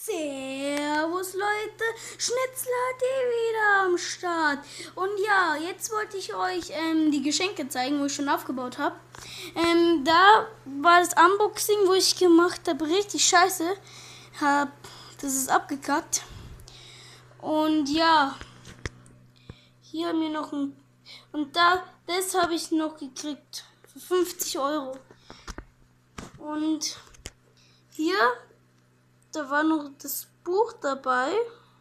Servus Leute, Schnitzler.de wieder am Start. Und ja, jetzt wollte ich euch die Geschenke zeigen, wo ich schon aufgebaut habe. Da war das Unboxing, wo ich gemacht habe, richtig scheiße. Das ist abgekackt. Und ja, hier haben wir noch ein... Und das habe ich noch gekriegt für 50 Euro. Und hier... Da war noch das Buch dabei.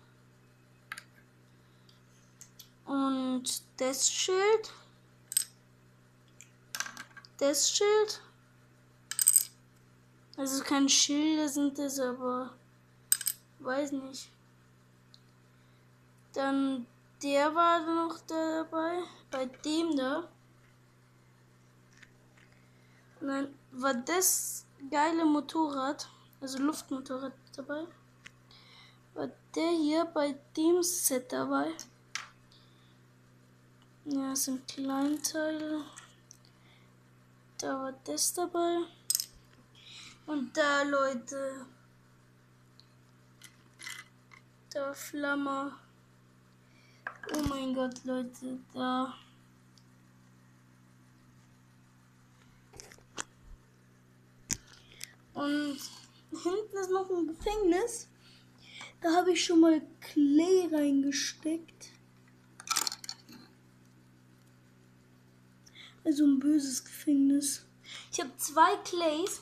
Und das Schild. Das Schild. Also keine Schilder sind das, aber weiß nicht. Dann der war noch dabei. Bei dem da. Und dann war das geile Motorrad. Also Luftmotorrad dabei. War der hier bei dem Set dabei. Ja, das sind Kleinteile. Da war das dabei. Und da, Leute. Da Flamme. Oh mein Gott, Leute, da. Und hinten ist noch ein Gefängnis. Da habe ich schon mal Clay reingesteckt. Also ein böses Gefängnis. Ich habe 2 Clays.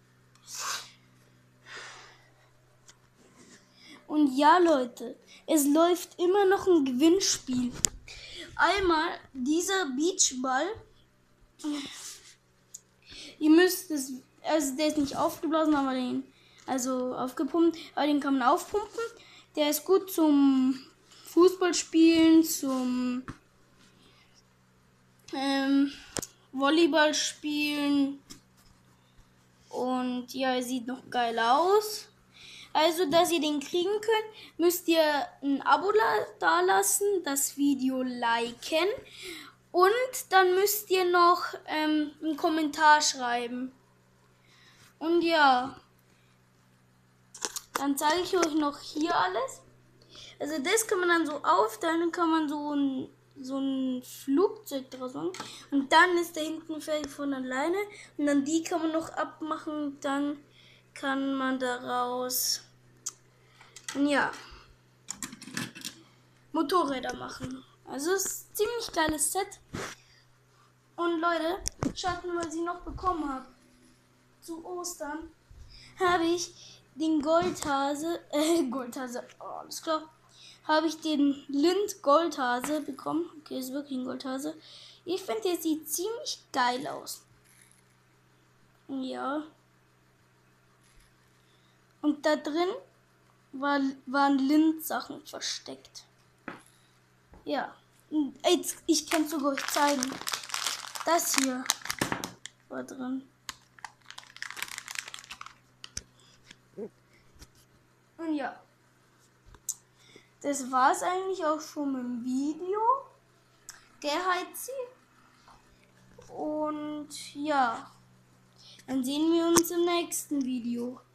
Und ja, Leute, es läuft immer noch ein Gewinnspiel. Einmal dieser Beachball. Ihr müsst es, also der ist nicht aufgeblasen, aber aufgepumpt, aber den kann man aufpumpen. Der ist gut zum Fußballspielen, zum Volleyball spielen. Und ja, er sieht noch geil aus. Also, dass ihr den kriegen könnt, müsst ihr ein Abo da lassen, das Video liken und dann müsst ihr noch einen Kommentar schreiben. Und ja, dann zeige ich euch noch hier alles. Also das kann man dann so aufteilen, dann kann man so ein Flugzeug draus machen. Und dann ist da hinten fertig von alleine. Und dann die kann man noch abmachen, dann kann man daraus, ja, Motorräder machen. Also es ist ein ziemlich geiles Set. Und Leute, schaut mal, was ich noch bekommen habe. Zu Ostern habe ich den Goldhase, oh, alles klar, habe ich den Lind Goldhase bekommen. Okay, ist wirklich ein Goldhase. Ich finde, der sieht ziemlich geil aus. Ja. Und da drin waren Lind-Sachen versteckt. Ja. Jetzt, ich kann es sogar euch zeigen. Das hier war drin. Und ja. Das war es eigentlich auch schon im Video. Der heizt sie. Und ja. Dann sehen wir uns im nächsten Video.